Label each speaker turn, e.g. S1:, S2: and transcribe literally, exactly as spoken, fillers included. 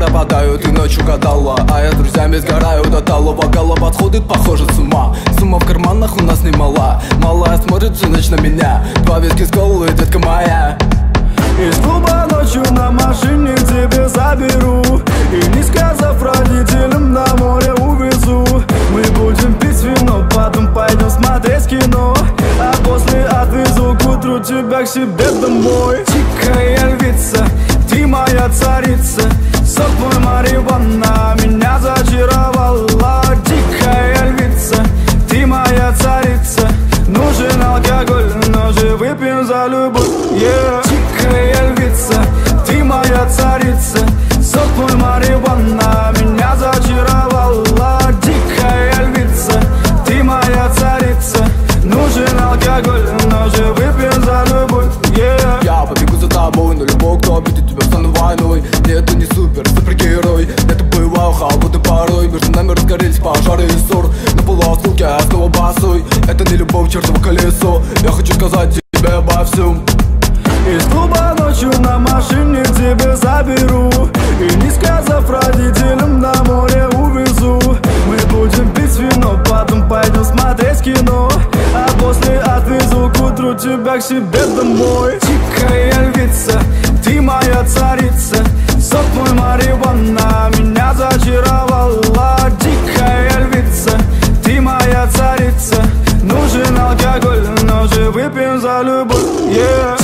S1: пропадаю, ты ночью гадала, а я с друзьями сгораю до талого. Голова сходит, похоже, с ума. Сумма в карманах у нас немала. Малая смотрит всю ночь на меня. Два виски с колой, детка моя.
S2: Из клуба ночью на машине к тебе заберу, и не сказав родителям, на море увезу. Мы будем пить вино, потом пойдем смотреть кино, а после отвезу к утру тебя к себе домой. Дикая львица, ты моя царица, сок мой марихуана меня зачаровала. Дикая львица, ты моя царица, нужен алкоголь, но же выпьем за любовь, yeah. Дикая львица, ты моя царица, сок мой марихуана меня зачаровала. Дикая львица, ты моя царица, нужен алкоголь, но же выпьем за любовь, yeah.
S1: Я побегу за тобой, но любой, кто обидит тебя, стану войной. Нет, ты не супер, супергерой. Это бывало холодно порой. Между нами разгорелись пожары и ссор. На полуосколке я снова босой. Это не любовь, чертово колесо. Я хочу сказать тебе обо всем.
S2: Из клуба ночью на машине к тебе заберу, и не сказав родителям, на море увезу. Мы будем пить вино, потом пойдем смотреть кино, а после отвезу к утру тебя к себе домой. Дикая львица, ты моя царица, сок мой марихуана меня зачаровала. Дикая львица, ты моя царица, нужен алкоголь, но же выпьем за любовь, yeah.